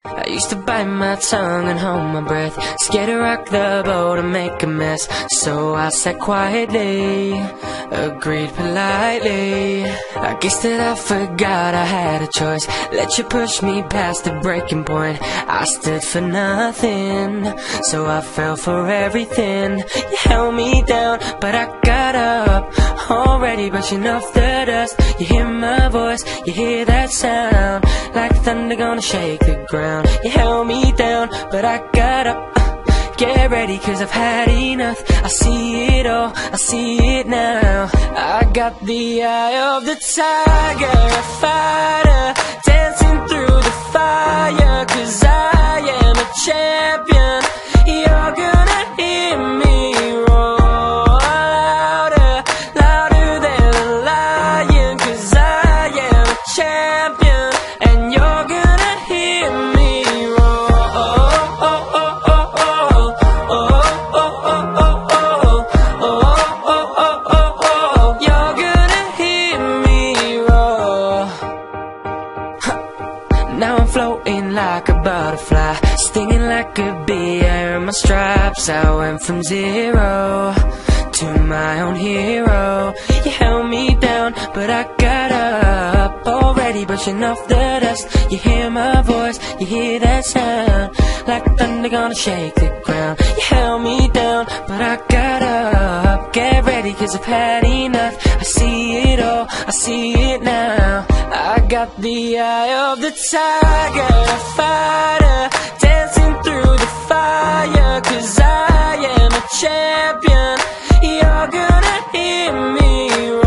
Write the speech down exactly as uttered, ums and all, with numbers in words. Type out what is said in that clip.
I used to bite my tongue and hold my breath, scared to rock the boat and make a mess. So I sat quietly, agreed politely. I guess that I forgot I had a choice. Let you push me past the breaking point. I stood for nothing, so I fell for everything. You held me down, but I got up, already brushing off the dust. You hear my voice, you hear that sound, like thunder gonna shake the ground. You held me down, but I got up. Get ready, cause I've had enough. I see it all, I see it now. I got the eye of the tiger, a fighter, dancing through the fire. Cause I am a champion. You're gonna hear me roar louder, louder than a lion. Cause I am a champion, and you're gonna hear me roar. Oh, oh, oh, oh, oh. Now I'm floating like a butterfly, stinging like a bee. I earned my stripes. I went from zero to my own hero. You held me down, but I got up, already brushing off the dust. You hear my voice, you hear that sound, like thunder gonna shake the ground. You held me down, but I got up. Get ready, cause I've had enough. I see it all, I see it now. I got the eye of the tiger, a fighter, dancing through the fire. Cause I am a champion. You're gonna hear me